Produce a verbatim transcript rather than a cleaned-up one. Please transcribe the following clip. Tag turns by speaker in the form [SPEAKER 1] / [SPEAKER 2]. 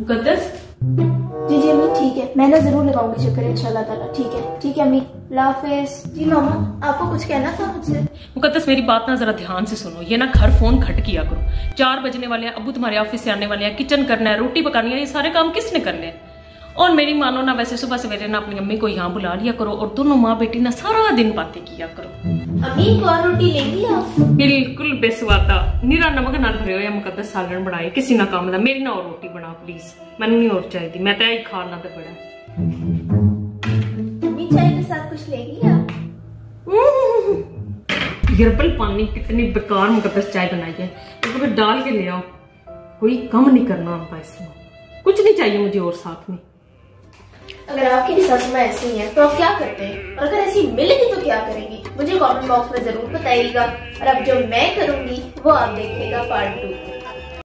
[SPEAKER 1] मुकद्दस।
[SPEAKER 2] जी जी अम्मी ठीक है, मैं ना जरूर लगाऊंगी चक्कर इंशाल्लाह ताला। ठीक है ठीक है अम्मी, अल्लाह हाफिज। जी मामा आपको कुछ कहना था मुझसे?
[SPEAKER 1] मुकद्दस मेरी बात ना जरा ध्यान से सुनो, ये ना घर फोन खट किया करो। चार बजने वाले हैं, अबू तुम्हारे ऑफिस से आने वाले हैं, किचन करना है, रोटी पकानी है, ये सारे काम किसने करने हैं? और मेरी मानो ना वैसे सुबह सवेरे ना अपनी अम्मी को यहाँ बुला लिया करो और दोनों माँ बेटी ना सारा दिन बातें किया करो।
[SPEAKER 2] अम्मी एक और रोटी लेंगी आप?
[SPEAKER 1] बिल्कुल बेसवाता निरा नमक नाल भरे हो या मुकद्दस सालन बनाए किसी ना काम दा, मेरी ना और रोटी बना प्लीज, मैनू नहीं और चाहिए, मैं तो यही खाना तो बड़ा।
[SPEAKER 2] अम्मी चाय के साथ कुछ लेंगी आप?
[SPEAKER 1] गिरबल पानी कितनी बेकार मुकद्दस चाय बनाई है, तो डाल के ले आओ, कोई कम नहीं करना होता इसमें, कुछ नहीं चाहिए मुझे और साथ में।
[SPEAKER 2] अगर आपकी सच में ऐसी है तो आप क्या करते हैं, और अगर ऐसी मिलेगी तो क्या करेंगी? मुझे कमेंट बॉक्स में जरूर बताइएगा, और अब जो मैं करूंगी वो आप देखिएगा पार्ट टू।